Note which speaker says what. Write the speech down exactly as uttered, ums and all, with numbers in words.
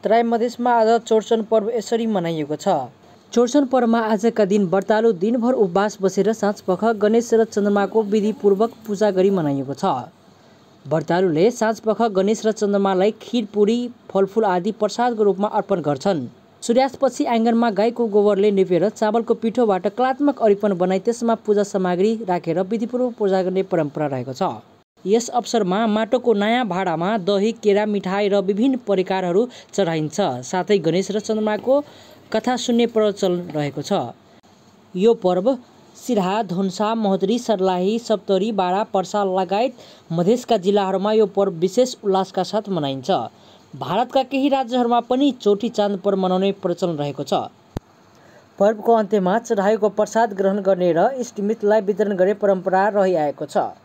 Speaker 1: तराई मधेसमा आज चौरचन पर्व यसरी मनाइएको छ। चौरचन पर्वमा आजका दिन व्रतालु दिनभर उपवास बसेर साँझपख गणेश र चन्द्रमाको विधिपूर्वक पूजा गरी मनाइएको छ। व्रतालुले साँझपख गणेश र चन्द्रमालाई खीर पुरी फलफुल आदि प्रसादको रूपमा अर्पण गर्छन्। सूर्यास्तपछि आँगनमा गाईको गोबरले लिपेर चावलको पिठोबाट कलात्मक अरिपन बनाई त्यसमा पूजा सामग्री राखेर विधिपूर्वक पूजा गर्ने परम्परा रहेको छ। यस अवसरमा माटोको नयाँ भाँडामा दही, केरा, मिठाई र विभिन्न परिकारहरू चढाइन्छ। साथै गणेश र चन्द्रमाको कथा सुन्ने प्रचलन रहेको छ। यो पर्व सिराहा, धनुषा, महोत्तरी, सर्लाही, सप्तरी, बारा, पर्सा लगायत मधेसका जिल्लाहरूमा यो पर्व विशेष उल्लासका साथ मनाइन्छ। भारतका केही राज्यहरूमा पनि चौठी चाँद पर्व मनाउने प्रचलन रहेको छ। पर्वको अन्त्यमा चढाएको प्रसाद ग्रहण गर्ने र इष्टमित्रलाई वितरण गर्ने परम्परा रहिआएको छ।